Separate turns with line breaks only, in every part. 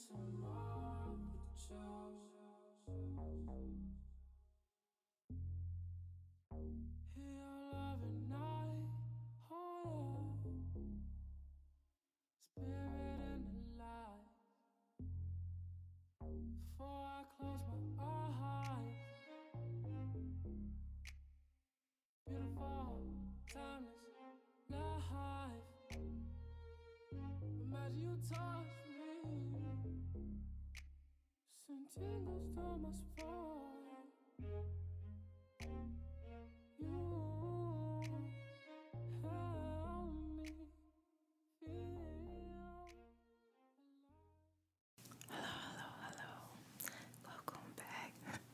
Hello. Welcome back.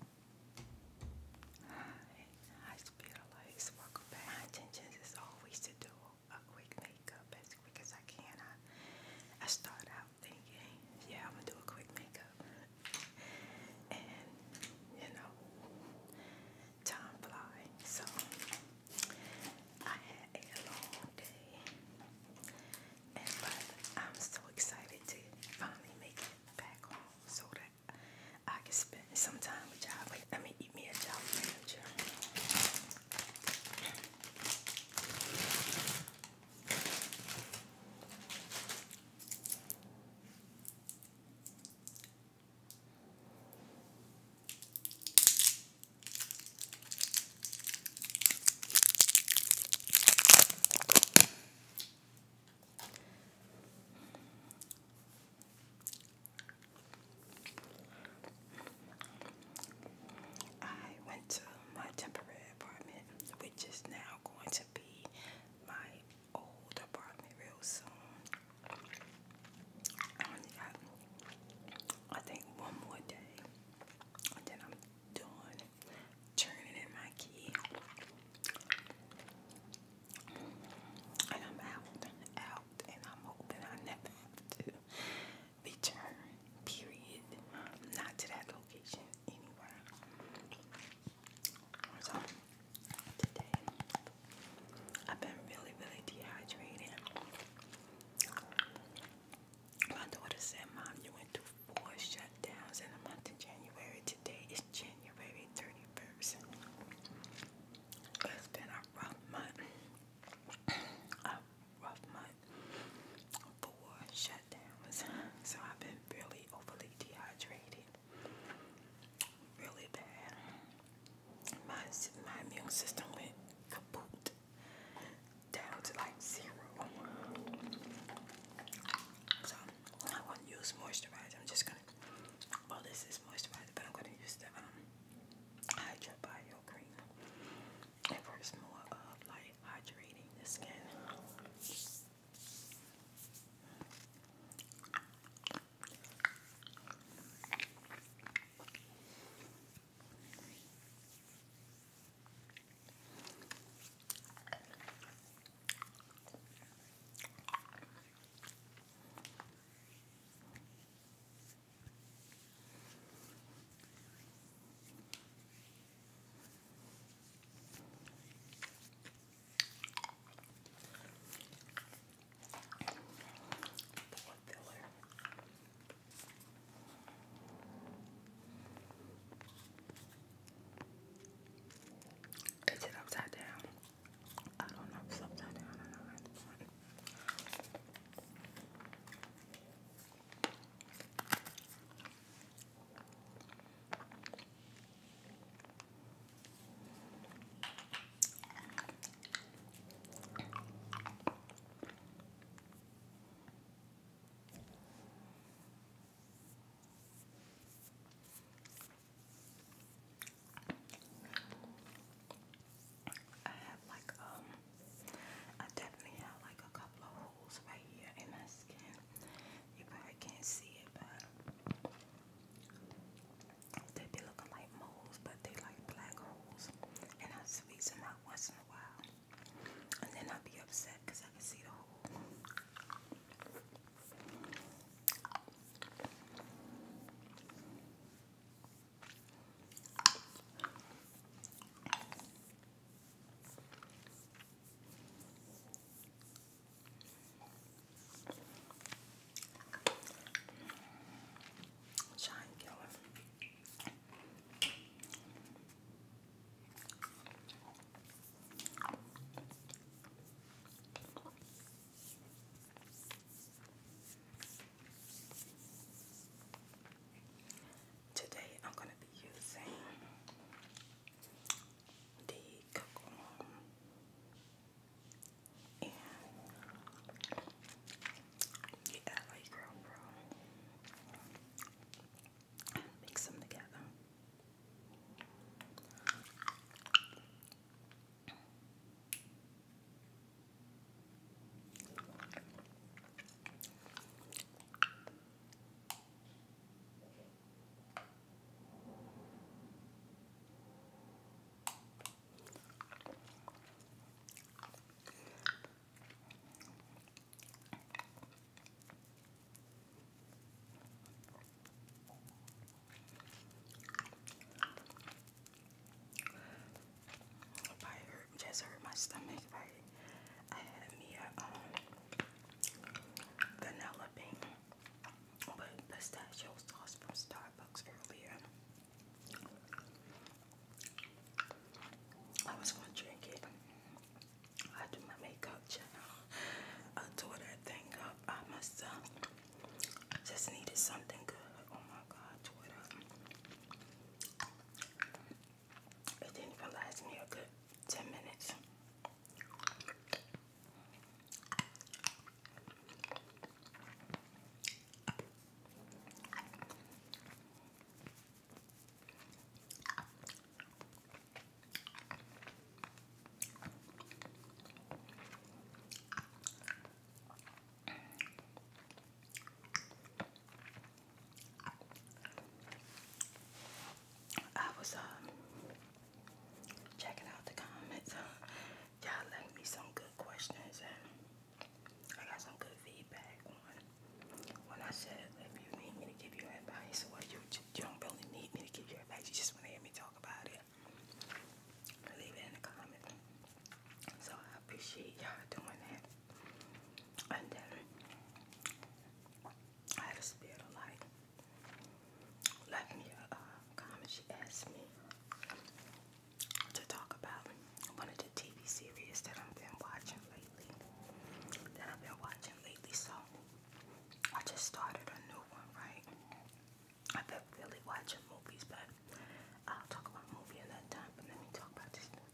Hi, Spirit Welcome back. My intention is always to do a quick makeup as quick as I can. I start out thinking, yeah, I'm gonna do a quick makeup, and you know, was checking out the comments. Y'all left me some good questions and I got some good feedback on when I said if you need me to give you advice, or you don't really need me to give you advice, you just want to hear me talk about it. Leave it in the comments. So I appreciate y'all doing that. And then I had a spirit of light left me a comment. She asked me to talk about one of the TV series that I've been watching lately. So I just started a new one, right? I've been really watching movies, but I'll talk about movie another time. But let me talk about this new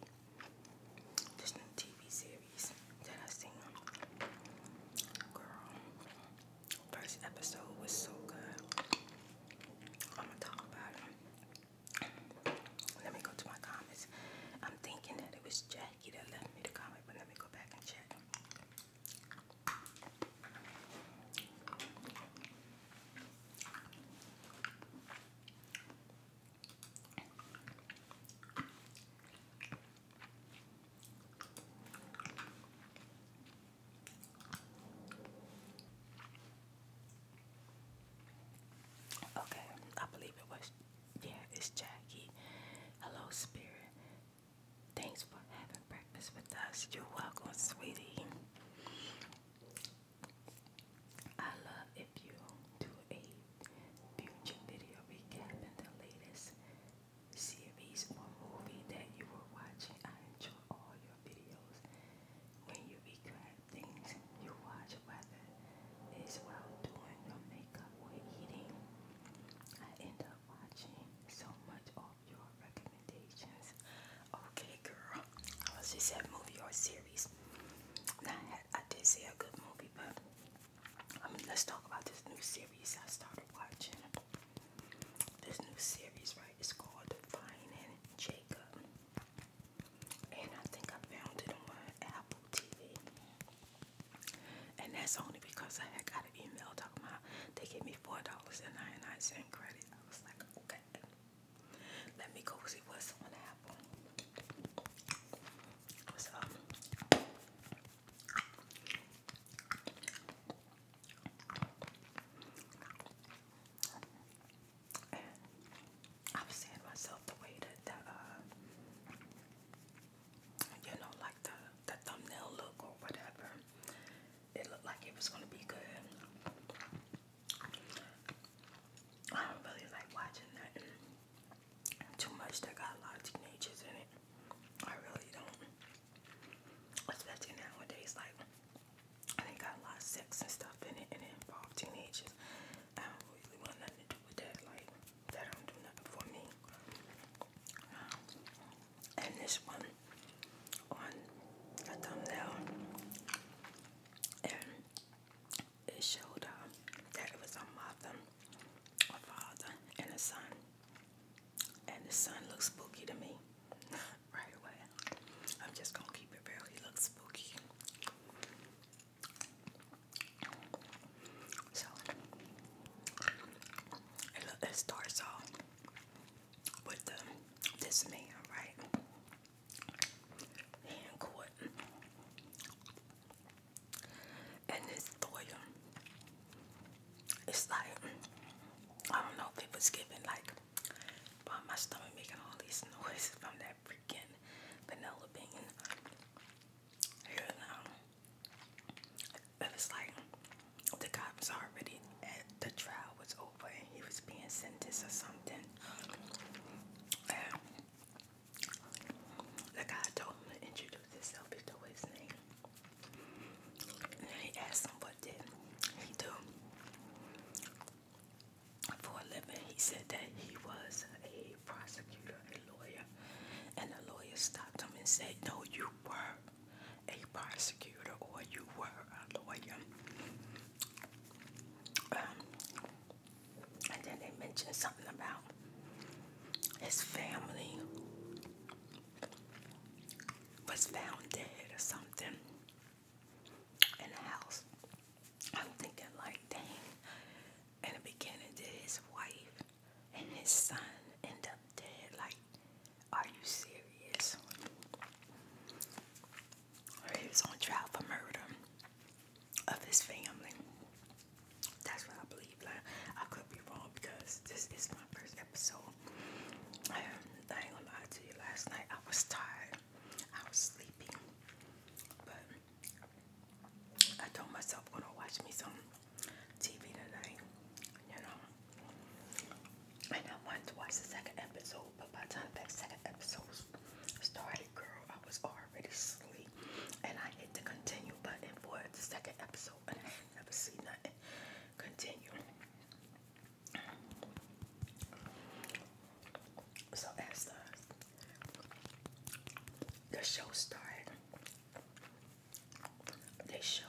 TV series that I seen. Girl, first episode was so good. I'm gonna talk about it. Let me go to my comments. I'm thinking that it was Jackie that left me the comment, but let me go back and check. Okay, I believe it was. Yeah, it's Jackie. Hello, Spirit. Thanks for having breakfast with us. You're welcome, sweetie. I love if you do a future video recapping the latest series or movie that you were watching. I enjoy all your videos. When you recap things you watch, whether it's while doing your makeup or eating, I end up watching so much of your recommendations. Okay, girl. I was just said movie or series. Now, I did say a good movie, but let's talk about this new series I started watching. This new series, right? It's called Finding Jacob, and I think I found it on Apple TV. And that's only because I had got an email talking about they gave me $4.99 credit. I was like, okay, let me go see what's on Apple. What's up? And I was saying to myself the way that like the thumbnail look or whatever, it looked like it was gonna be good. I don't really like watching that too much that got a lot of teenagers in it. I really don't. Especially nowadays, like they got a lot of sex and stuff in it and it involves teenagers. I don't really want nothing to do with that. Like that don't do nothing for me. And this one on the thumbnail, and it showed that it was a mother, a father, and a son. And the son looks spooky to me right away. I'm just gonna keep it real. He looks spooky. So it starts off with this man, right? He in court, and this lawyer. It's like I don't know if it was given like my stomach making all these noises from that freaking vanilla bean. Here now, it was like the guy was already at the trial was over and he was being sentenced or something. And the guy told him to introduce himself. He told his name. And then he asked him what did he do for a living. He said that he was a prosecutor, a lawyer. And the lawyer stopped him and said, no, you were a prosecutor or you were a lawyer. And then they mentioned something about his family was found dead or something in the house. I'm thinking like, dang, in the beginning did his wife and his son end up dead? show started, they showed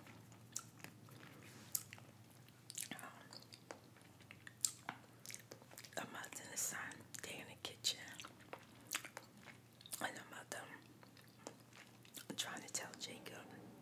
a mother and a son. They in the kitchen, and the mother trying to tell Jacob.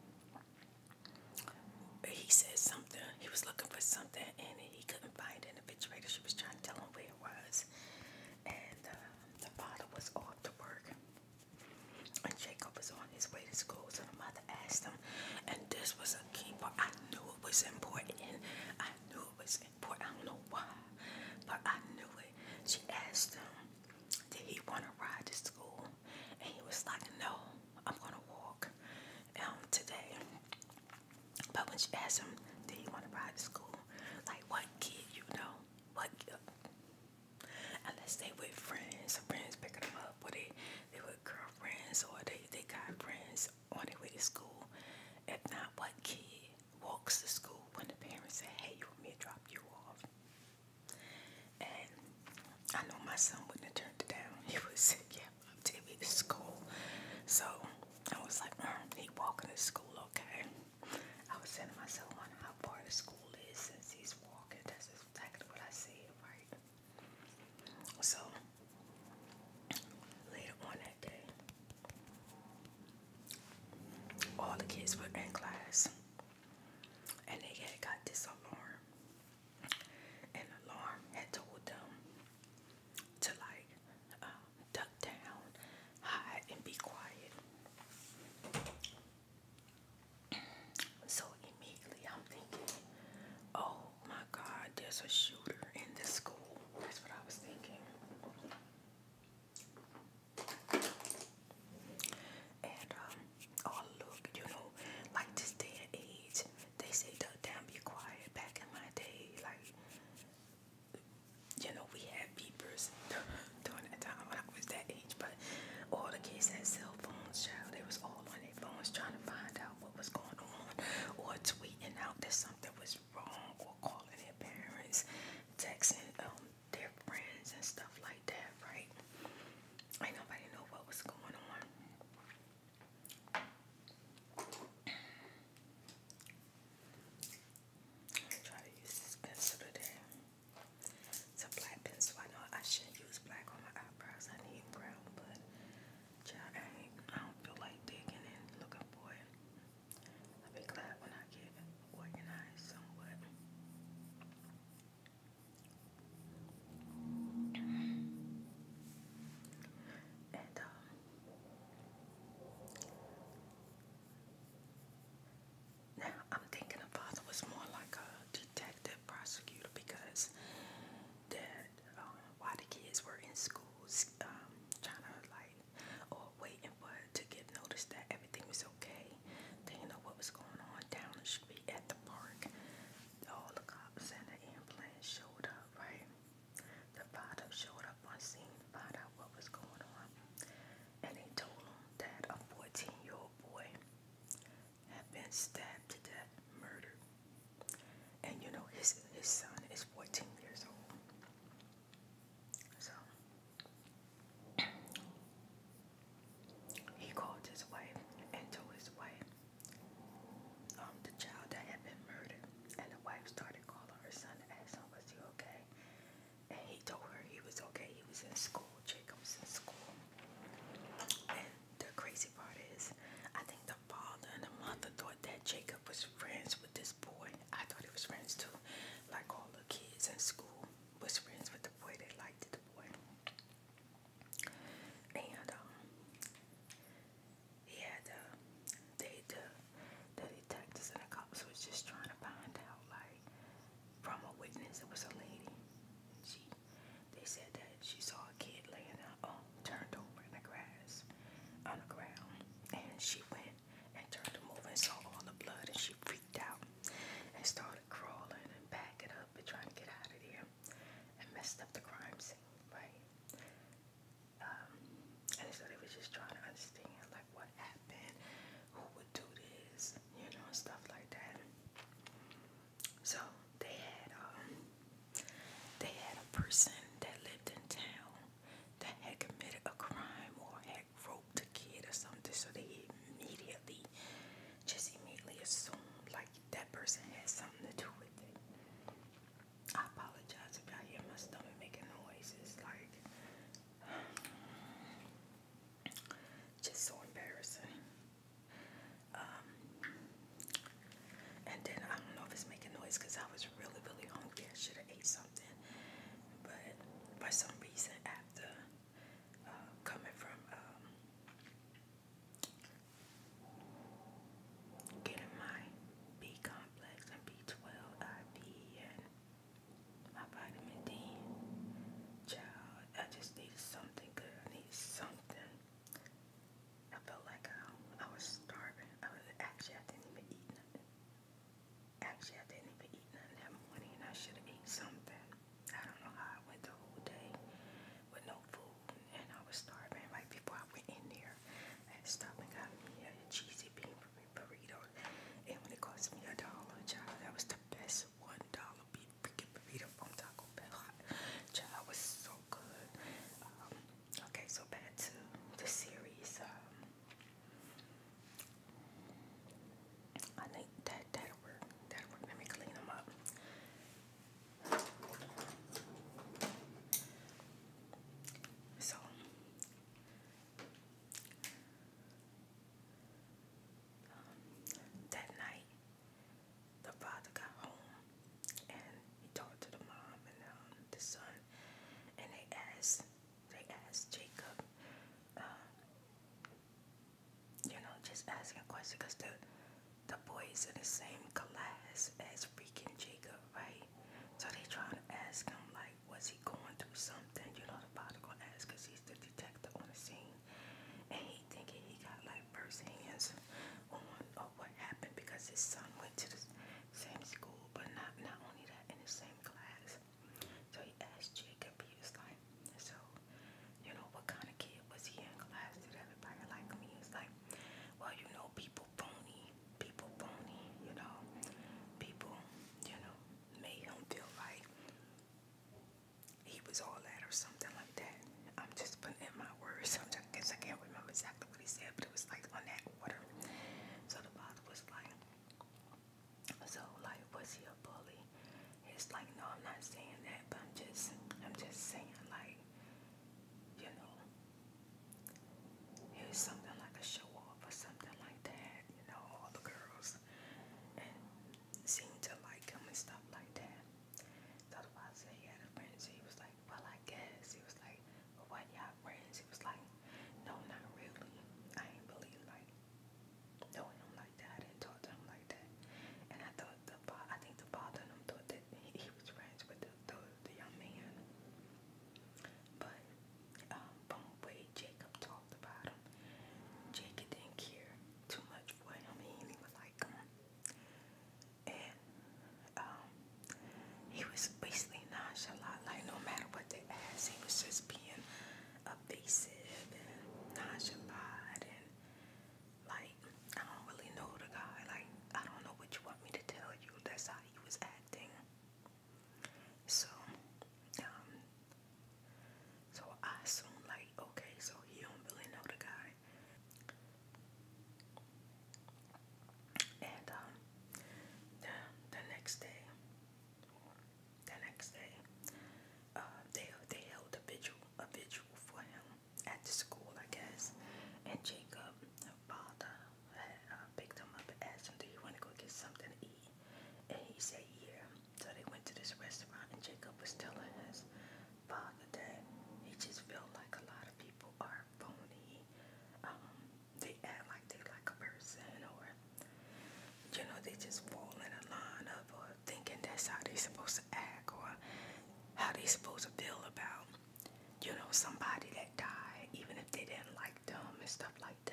He said something. He was looking for something, and he couldn't find it in the refrigerator. She was trying to tell him where it was, and the father was off to work, and Jacob was on his way to school. So the mother asked him, and this was a key part. I knew it was important. I knew it was important. I don't know why, but I knew it. She asked him, did he want to ride to school? And he was like, no, I'm going to walk today. But when she asked him, did he want to ride to school? Like, what kid, you know? What kid? Unless they with friends, friends picking them up, or they with girlfriends, or they got friends on their way to school. If not, what kid walks to school when the parents say, hey, you want me to drop you off? And I know my son wouldn't have turned it down. He would say, yeah, take me to school. So I was like, he walking to school, okay. I was saying to myself, I wonder how far the school is since he's walking. That's exactly what I said, right? So later on that day, all the kids were in class, and they had got this alarm, and the alarm had told them to like duck down, hide, and be quiet. So immediately I'm thinking, oh my God, there's a shooter in the school. That's what I was thinking. And oh look, you know, like this day and age, they say duck down, be quiet. Back in my day, like, you know, we had beepers during that time when I was that age, but all the kids had cell phones, child. They was all on their phones trying to find out what was going on, or tweeting out that something was wrong, or calling their parents, texting their friends and stuff like that, right? Ain't nobody know what was going on. Try to use this pencil today. It's a black pencil. I know I shouldn't use black on my eyebrows. I need brown, but child, I don't feel like digging and looking for it. I'll be glad when I get organized somewhat. And now I'm thinking the father was more like a detective prosecutor, because that while the kids were in schools, trying to like, or waiting for it to get noticed that everything was okay, they didn't know what was going on down the street at the park. All the cops and the ambulance showed up, right? The father showed up on scene, found out what was going on, and they told him that a 14-year-old boy had been stabbed to death, murdered. And you know, his son is 14 years old. So he called his wife and told his wife the child that had been murdered. And the wife started calling her son to ask him, was he okay? And he told her he was okay. He was in school. Jacob was in school. And the crazy part is, I think the father and the mother thought that Jacob was friends with this boy. I thought he was friends too. Like all the kids in school was friends with the boy. They liked the boy. And he had the detectives and the cops was just trying to find out, like, from a witness. It was a lady. They said that she saw a kid laying out, turned over in the grass, on the ground, and she went and turned him over and saw all the blood, and she freaked out and started crawling and backing up and trying to get out of there. crazy because the boys in the same class as freaking Jacob, right? So they trying to ask him like, was he going through something? You know, the father gonna ask because he's the detective on the scene, and he thinking he got like first hands on what happened because his son went to the same school, but not only that, in the same class. So he asked Jacob, he was like, so you know, what kind of kid was he in class? Did everybody like him? He was like, well, you know, people phony, you know, people, you know, made him feel like he was all that or something like that. I'm just putting in my words. Sometimes I guess I can't remember exactly what he said, but it was like on that order. So the father was like, so like, was he a bully? He's like, no, I'm not saying that, but I'm just saying like, you know, it was something like a show off or something like that. You know, all the girls and seemed to like him and stuff like that. So the father said he had a friend. So he was like, well, I guess. He was like, well, what, y'all friends? He was like, no, not really. I ain't really like know him like that. I didn't talk to him like that. And I think the father and them thought that he was friends with the young man. But from the way Jacob talked about him, Jacob didn't care too much for him. He didn't even like him. And um, he was basically nonchalant. Like no matter what they asked, he was just being evasive and nonchalant and like, I don't really know the guy. Like, I don't know what you want me to tell you. That's how he was acting. So, um, so I assume like, okay, so he don't really know the guy. And the next day, the next day, they held a vigil for him at the school, I guess. And Jacob, the father, had picked him up and asked him, "Do you want to go get something to eat?" And he said, "Yeah." So they went to this restaurant, and Jacob was telling his father that he just felt like a lot of people are phony. They act like they like a person, or you know, they just fall in a line of thinking that's how they supposed to act, or how they supposed to feel about, you know, somebody that died, even if they didn't like them and stuff like that.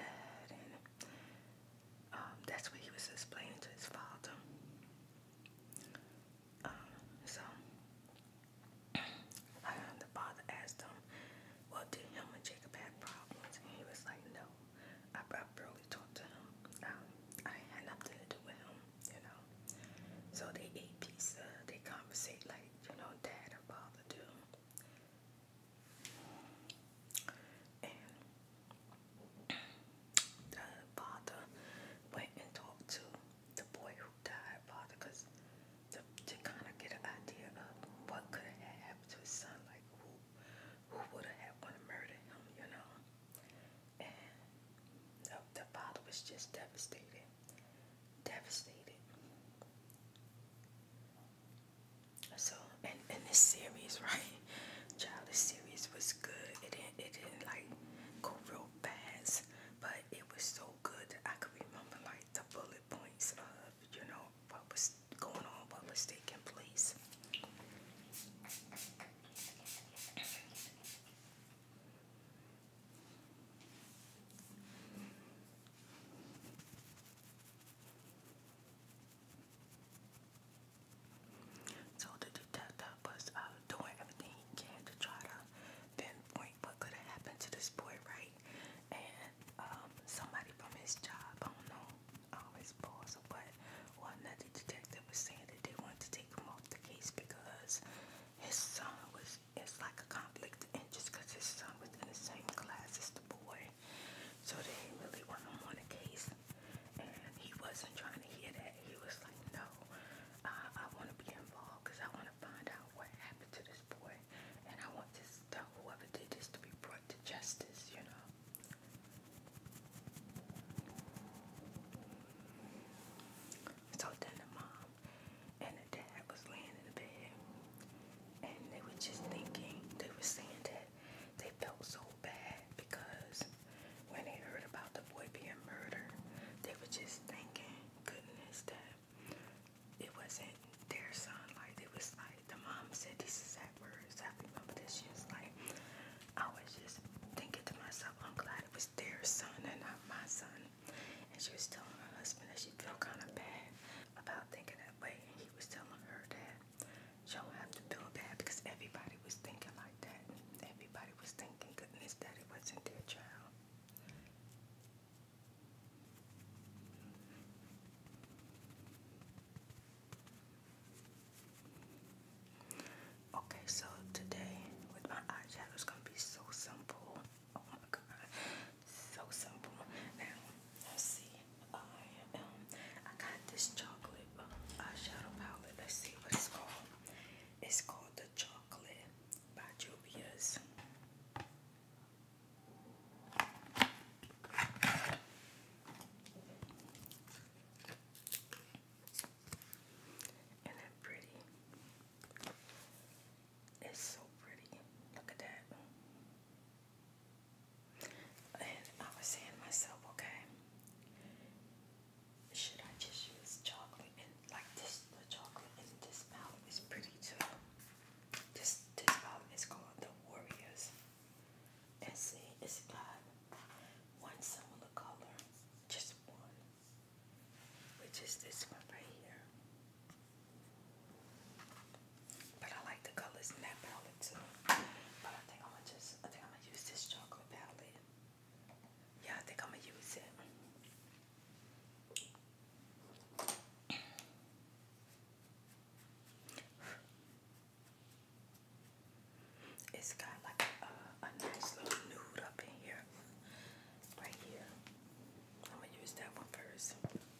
it's got like a nice little nude up in here, right here. I'm gonna use that one first.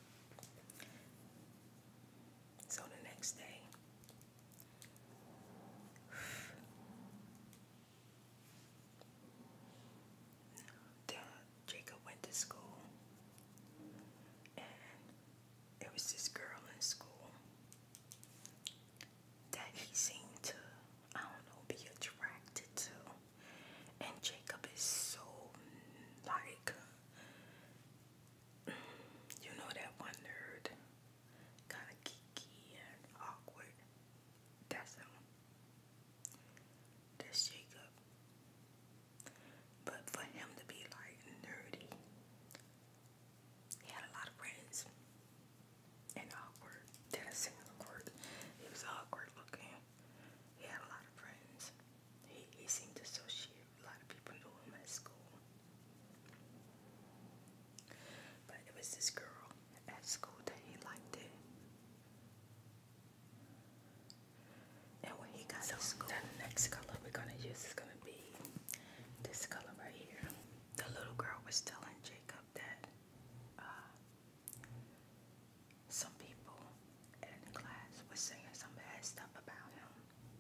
So the next day, Jacob went to school, and there was this girl in school that he seemed to, I don't know, be attracted to. And Jacob is so, like, you know, that one nerd, kind of geeky and awkward. That's him. That's Jacob. But for him to be like nerdy, he had a lot of friends. And awkward. Did I say awkward? He was awkward looking. He had a lot of friends. He seemed to associate. A lot of people knew him at school. But it was this girl at school that he liked it. And when he got to school, the next color we're gonna use is gonna be this color right here. The little girl was telling Jacob that some people in the class were saying some bad stuff about him.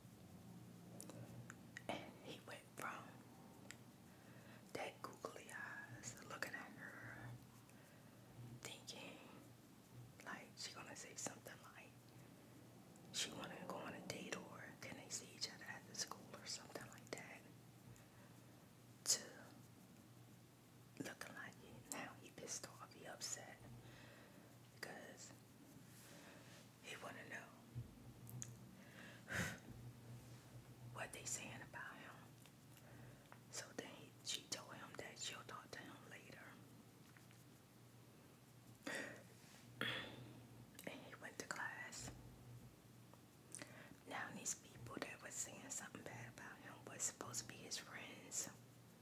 And he went from that googly eyes looking at her, thinking like she gonna say something like she wanna go on a date or can they see each other at the school or something like that, to looking like now he pissed off, he upset because he wanna know what they saying about him. So then she told him that she'll talk to him later. And he went to class. Now these people that were saying something bad about him was supposed to be his friends.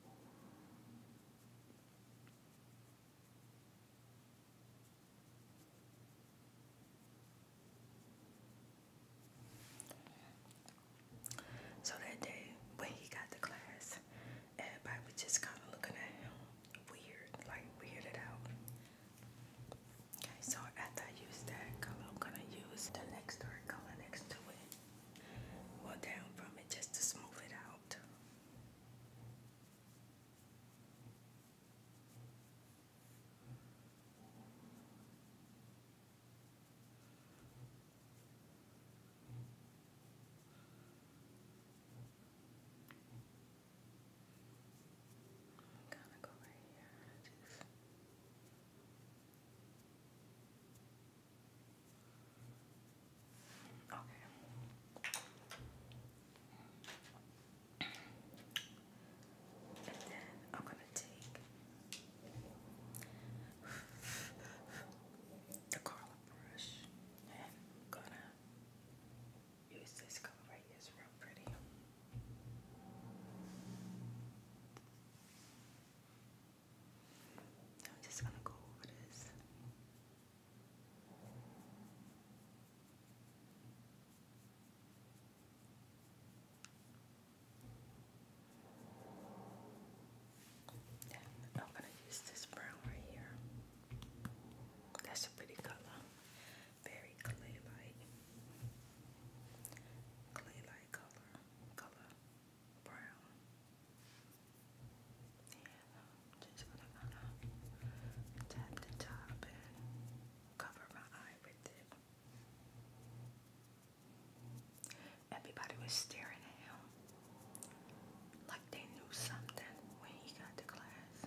So that day when he got to class, everybody was just kind of looking at him weird, like weirded out. Okay, so after I use that color, I'm gonna use the next dark color next to it. Well, down from it just to smooth it out. I'm gonna go right here. Just okay. And then I'm gonna take the color brush and I'm gonna use this color right here. It's real pretty. I'm just gonna go over this. And I'm gonna use this brown right here. That's a pretty color. Very clay-like. Clay-like color brown. And I'm just gonna tap the top and cover my eye with it. Everybody was staring at him like they knew something when he got to class.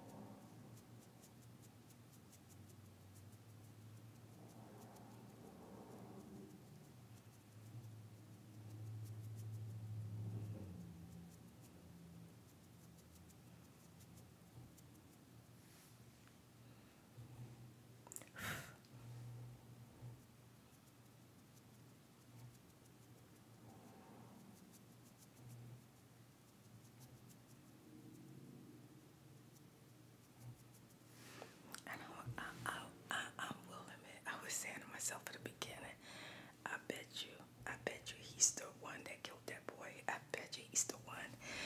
And I will admit, I was saying to myself at the beginning, I bet you he's the one that killed that boy. I bet you he's the one.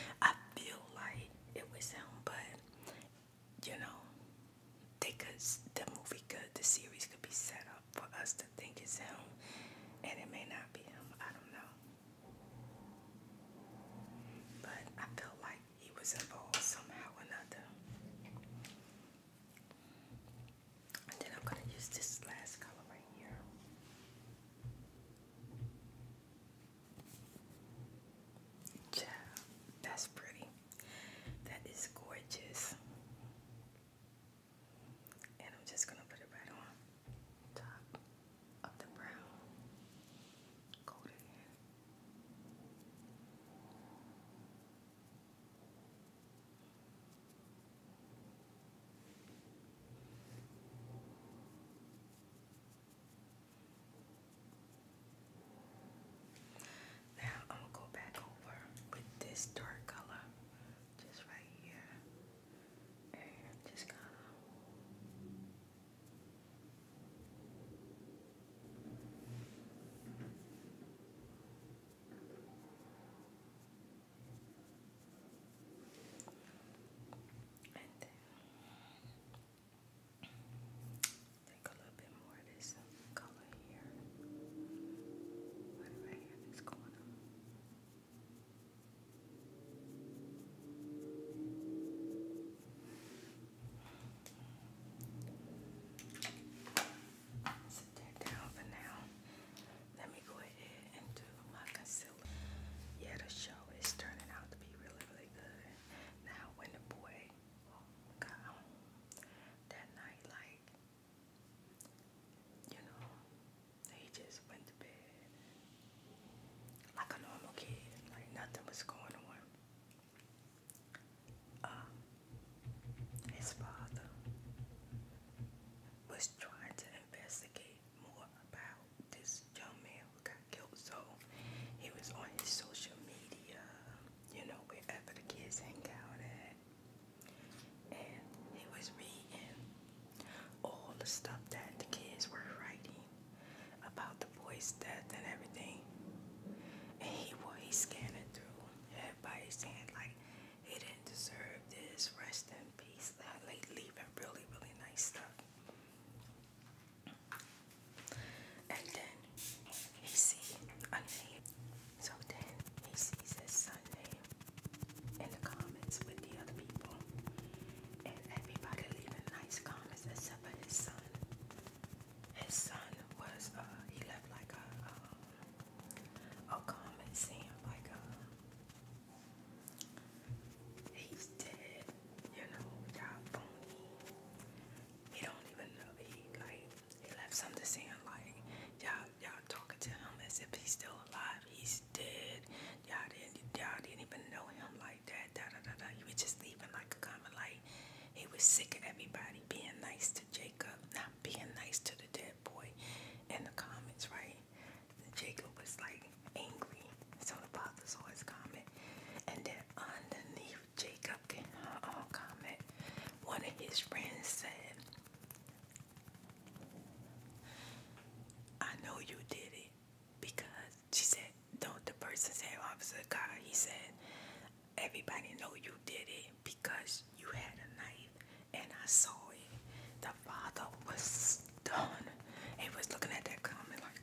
sick of everybody being nice to Jacob, not being nice to the dead boy in the comments, right? Jacob was like angry, so the father saw his comment, and then underneath Jacob comment, one of his friends said, I know you did it because she said, don't the person say, Officer God, he said, everybody know you did it because you had a knife and I saw it. The father was stunned. He was looking at that comment like,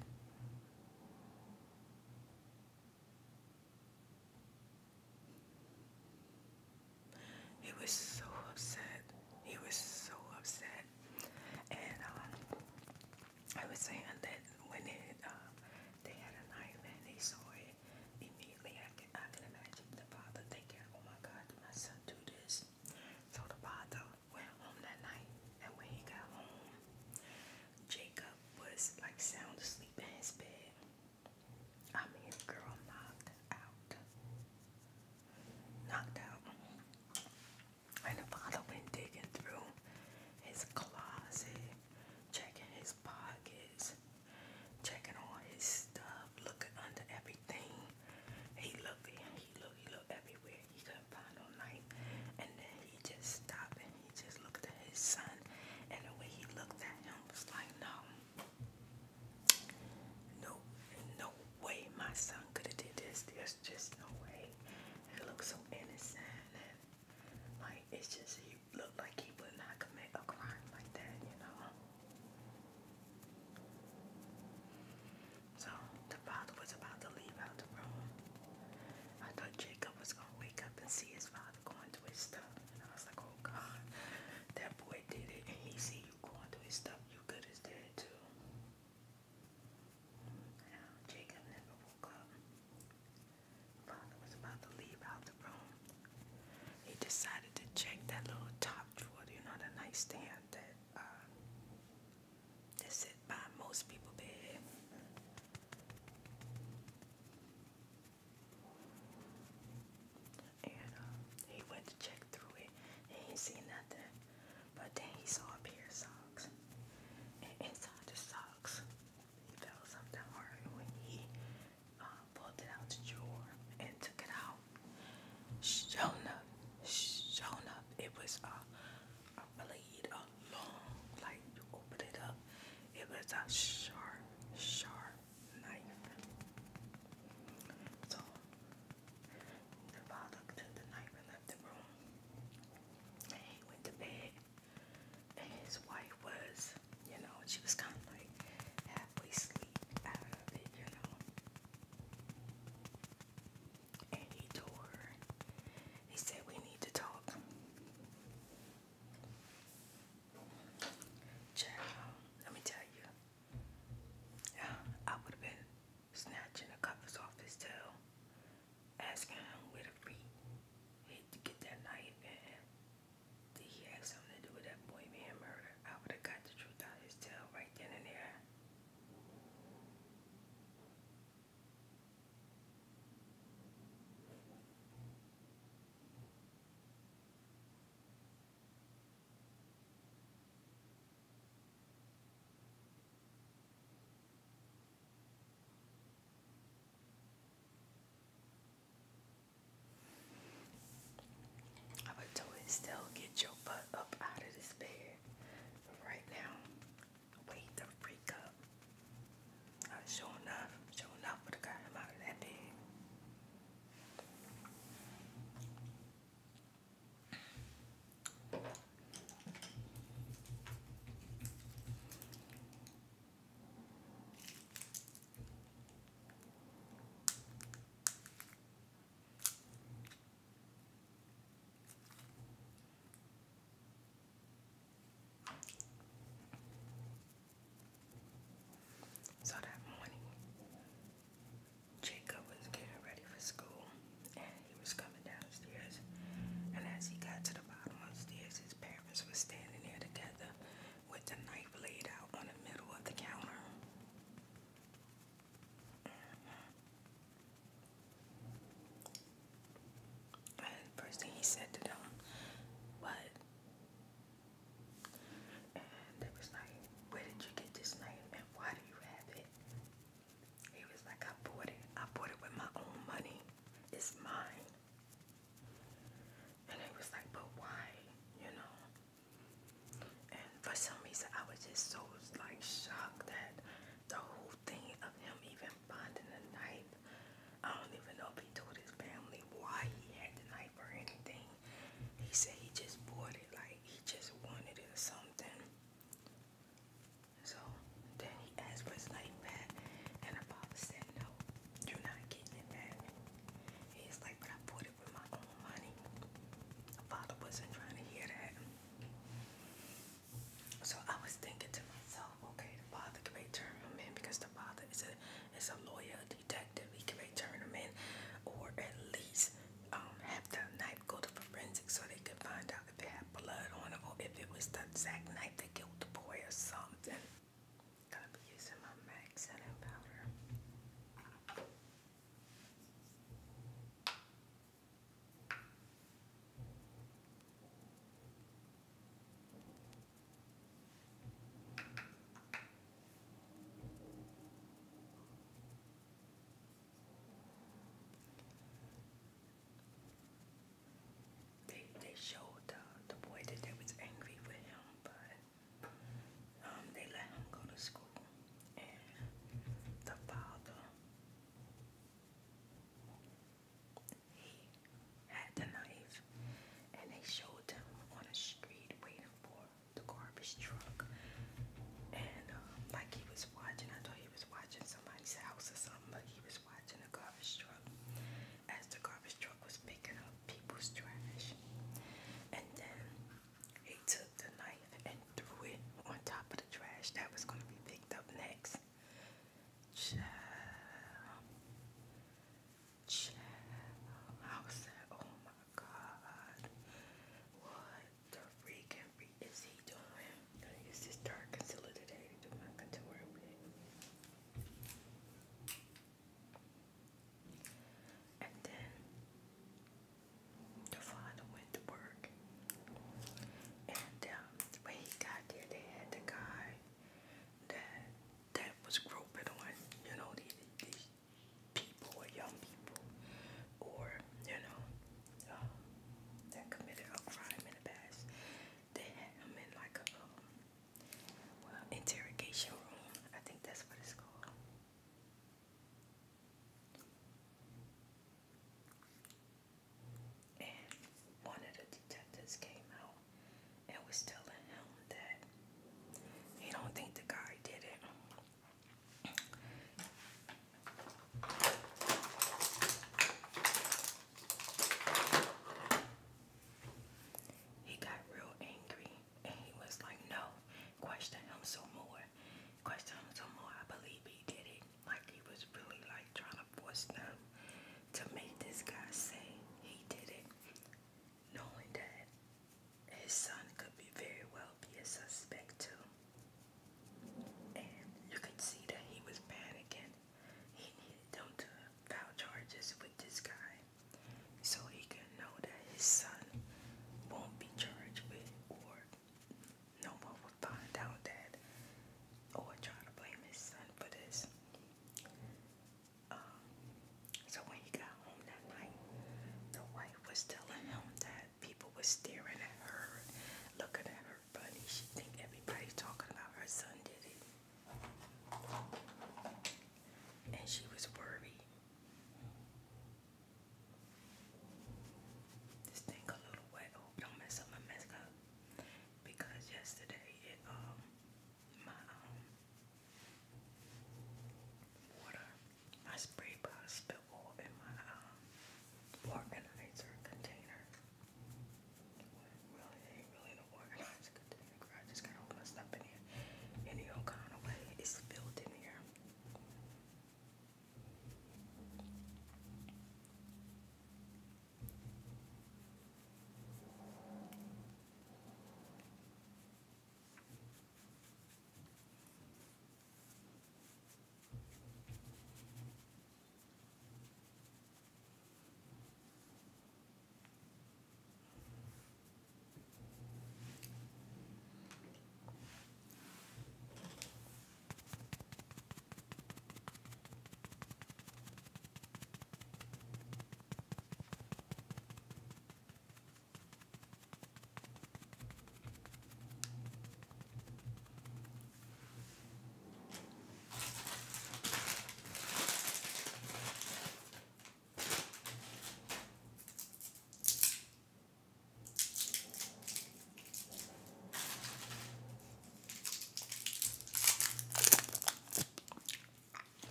he was so upset. He was so upset. And I was saying that when they had a knife and they saw it, immediately I can imagine the father thinking, oh my God, did my son do this? So the father went home that night, and when he got home, Jacob was like sound asleep in his bed. I mean, girl, knocked out. Knocked out. And the father went digging through his closet, checking his pockets, checking all his stuff, looking under everything. He looked everywhere. He couldn't find no knife. And then he just stopped and he just looked at his son. And the way he looked at him was like, no, no way my son could have did this. There's just no way. He looked so innocent and like it's just he looked like he would not commit a crime like that, you know. So the father was about to leave out the room. I thought Jacob was gonna wake up and see his father going through his stuff. And I was like, oh God, that boy did it and he see you going through his stuff, you good as dead too. Now, Jacob never woke up. Father was about to leave out the room. He decided to check that little top drawer, you know, the nightstand that sit by most people's bed. And he went to check through it and he didn't see nothing. But then he saw a pair of socks. And inside the socks, he felt something hard. And when he pulled it out the drawer and took it out, sure enough, it was a blade, a long, like you open it up, it was a sharp was staring at her, looking at her funny. She think everybody's talking about her son did it. And she was worried. This thing a little wet. Oh, don't mess up my makeup. Because yesterday my water, my spray bottle spilled all in my organizer container. Well, it ain't really an organizer container. I just got all my stuff in here. Any old kind of way, it's spilled in here.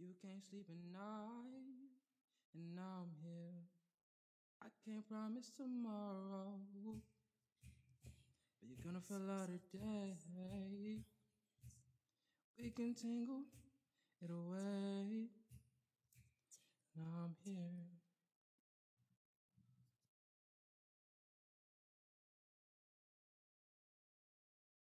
You can't sleep at night, and now I'm here. I can't promise tomorrow, but you're gonna feel out today. We can tangle it away.